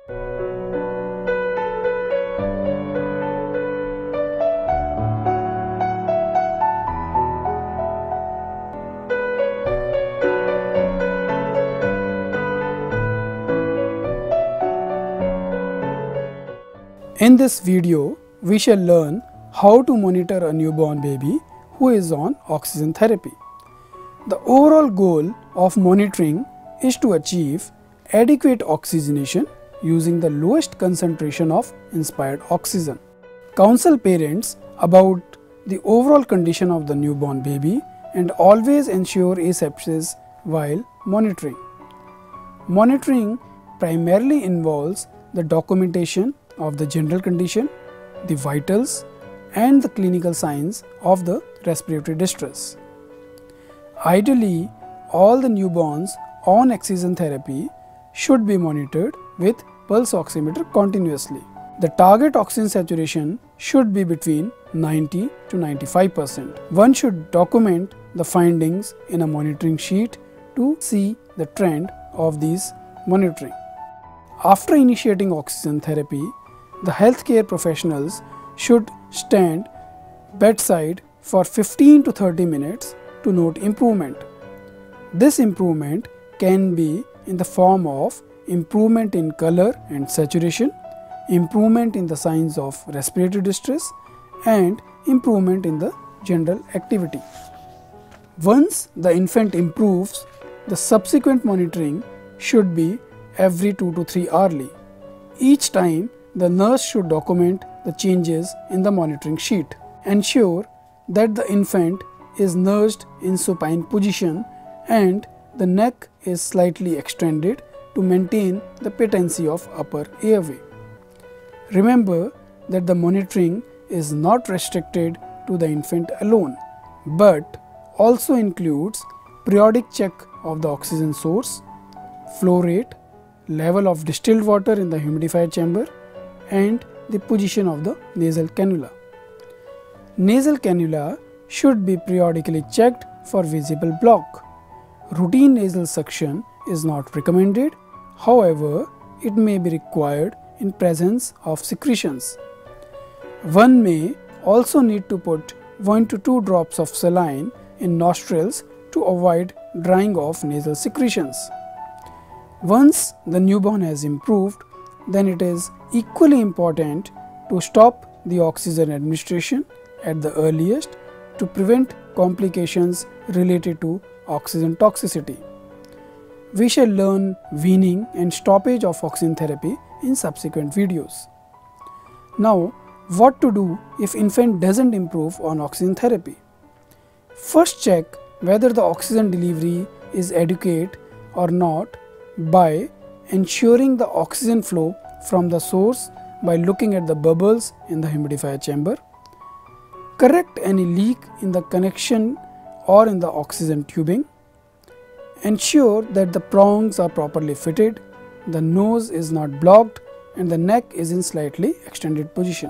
In this video, we shall learn how to monitor a newborn baby who is on oxygen therapy. The overall goal of monitoring is to achieve adequate oxygenation using the lowest concentration of inspired oxygen. Counsel parents about the overall condition of the newborn baby and always ensure asepsis while monitoring. Monitoring primarily involves the documentation of the general condition, the vitals, and the clinical signs of the respiratory distress. Ideally, all the newborns on oxygen therapy should be monitored with pulse oximeter continuously. The target oxygen saturation should be between 90 to 95%. One should document the findings in a monitoring sheet to see the trend of these monitoring. After initiating oxygen therapy, the healthcare professionals should stand bedside for 15 to 30 minutes to note improvement. This improvement can be in the form of improvement in color and saturation, improvement in the signs of respiratory distress, and improvement in the general activity. Once the infant improves, the subsequent monitoring should be every 2 to 3 hourly. Each time, the nurse should document the changes in the monitoring sheet. Ensure that the infant is nursed in supine position and the neck is slightly extended to maintain the patency of upper airway. Remember that the monitoring is not restricted to the infant alone, but also includes periodic check of the oxygen source, flow rate, level of distilled water in the humidifier chamber, and the position of the nasal cannula. Nasal cannula should be periodically checked for visible block. Routine nasal suction is not recommended, however, it may be required in presence of secretions. One may also need to put 1 to 2 drops of saline in nostrils to avoid drying of nasal secretions. Once the newborn has improved, then it is equally important to stop the oxygen administration at the earliest to prevent complications related to oxygen toxicity. We shall learn weaning and stoppage of oxygen therapy in subsequent videos. Now, what to do if infant doesn't improve on oxygen therapy? First, check whether the oxygen delivery is adequate or not by ensuring the oxygen flow from the source by looking at the bubbles in the humidifier chamber. Correct any leak in the connection or in the oxygen tubing. Ensure that the prongs are properly fitted, the nose is not blocked, and the neck is in slightly extended position.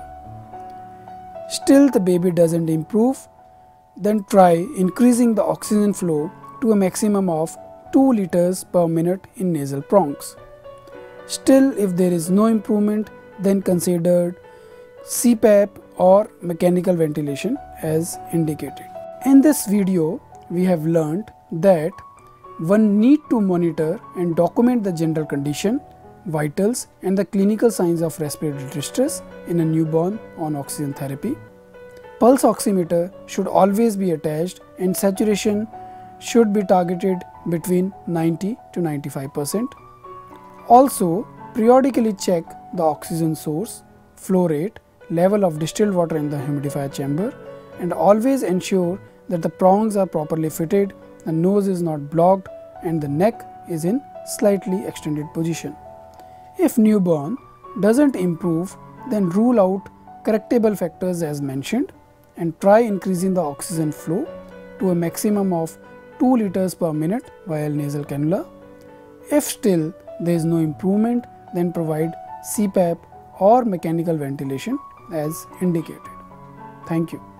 Still the baby doesn't improve, then try increasing the oxygen flow to a maximum of 2 liters per minute in nasal prongs. Still, if there is no improvement, then consider CPAP or mechanical ventilation as indicated. In this video, we have learnt that one need to monitor and document the general condition, vitals, and the clinical signs of respiratory distress in a newborn on oxygen therapy. Pulse oximeter should always be attached and saturation should be targeted between 90 to 95%. Also, periodically check the oxygen source, flow rate, level of distilled water in the humidifier chamber, and always ensure that the prongs are properly fitted, the nose is not blocked, and the neck is in slightly extended position. If newborn doesn't improve, then rule out correctable factors as mentioned and try increasing the oxygen flow to a maximum of 2 liters per minute via nasal cannula. If still there is no improvement, then provide CPAP or mechanical ventilation as indicated. Thank you.